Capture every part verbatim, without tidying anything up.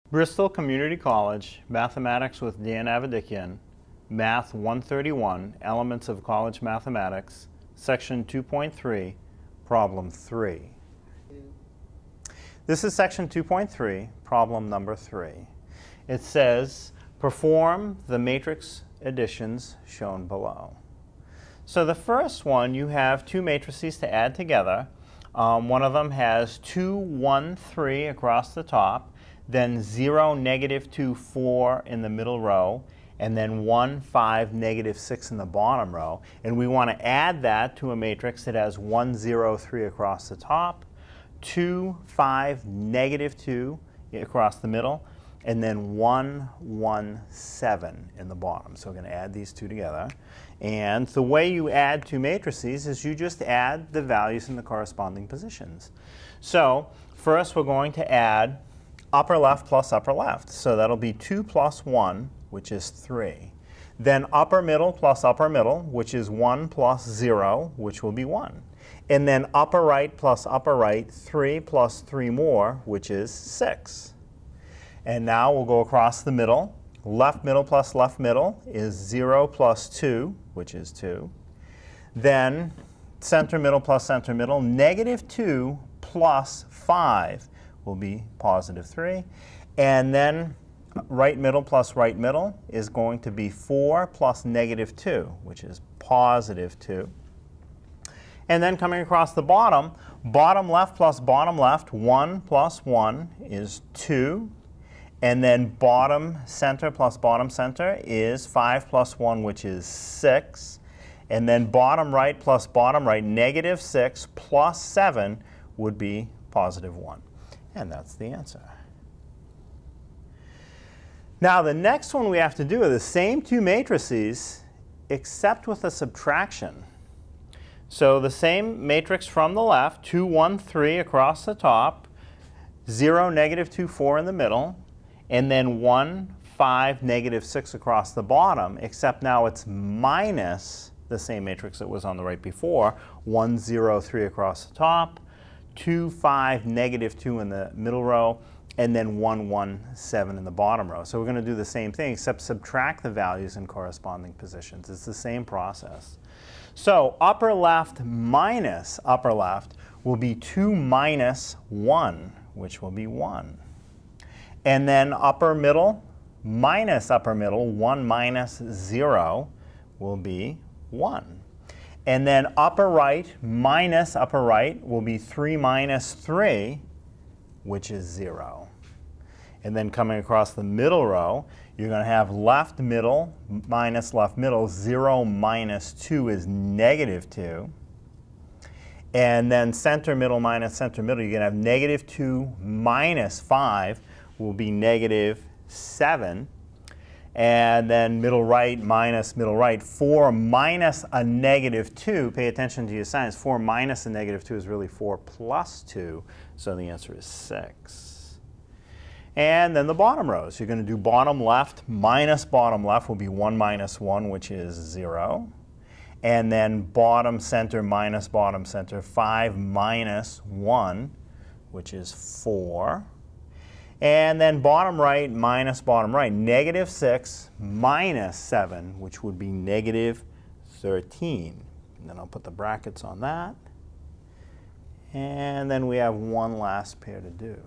Bristol Community College, Mathematics with Dan Avedikian, Math one thirty-one, Elements of College Mathematics, Section two point three, Problem three. This is Section two point three, Problem number three. It says, perform the matrix additions shown below. So the first one, you have two matrices to add together. Um, one of them has two, one, three across the top, then zero, negative two, four in the middle row, and then one, five, negative six in the bottom row. And we want to add that to a matrix that has one, zero, three across the top, two, five, negative two across the middle, and then one, one, seven in the bottom. So we're going to add these two together. And the way you add two matrices is you just add the values in the corresponding positions. So first we're going to add upper left plus upper left. So that'll be two plus one, which is three. Then upper middle plus upper middle, which is one plus zero, which will be one. And then upper right plus upper right, three plus three more, which is six. And now we'll go across the middle. Left middle plus left middle is zero plus two, which is two. Then center middle plus center middle, negative two plus five will be positive three. And then right middle plus right middle is going to be four plus negative two, which is positive two. And then coming across the bottom, bottom left plus bottom left, one plus one is two. And then bottom center plus bottom center is five plus one, which is six. And then bottom right plus bottom right, negative six plus seven would be positive one. And that's the answer. Now the next one we have to do are the same two matrices, except with a subtraction. So the same matrix from the left, two, one, three across the top, zero, negative two, four in the middle, and then one, five, negative six across the bottom, except now it's minus the same matrix that was on the right before, one, zero, three across the top, two, five, negative two in the middle row, and then one, one, seven in the bottom row. So we're going to do the same thing, except subtract the values in corresponding positions. It's the same process. So upper left minus upper left will be two minus one, which will be one. And then upper middle minus upper middle, one minus zero, will be one. And then upper right minus upper right will be three minus three, which is zero. And then coming across the middle row, you're going to have left middle minus left middle. zero minus two is negative two. And then center middle minus center middle, you're going to have negative two minus five will be negative seven. And then middle right minus middle right, four minus a negative two, pay attention to your signs, four minus a negative two is really four plus two, so the answer is six. And then the bottom rows, you're going to do bottom left minus bottom left will be one minus one, which is zero. And then bottom center minus bottom center, five minus one, which is four. And then bottom right minus bottom right, negative six minus seven, which would be negative thirteen. And then I'll put the brackets on that. And then we have one last pair to do.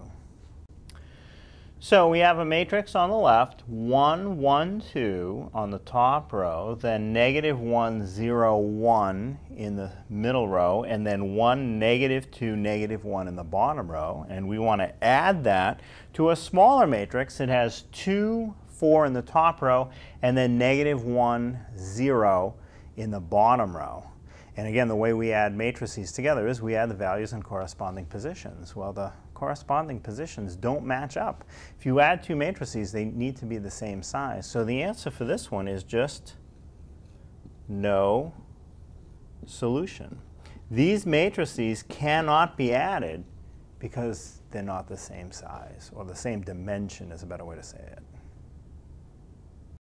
So we have a matrix on the left, one, one, two on the top row, then negative one, zero, one in the middle row, and then one, negative two, negative one in the bottom row. And we want to add that to a smaller matrix that has two, four in the top row, and then negative one, zero in the bottom row. And again, the way we add matrices together is we add the values in corresponding positions. Well, the corresponding positions don't match up. If you add two matrices, they need to be the same size. So the answer for this one is just no solution. These matrices cannot be added because they're not the same size, or the same dimension is a better way to say it.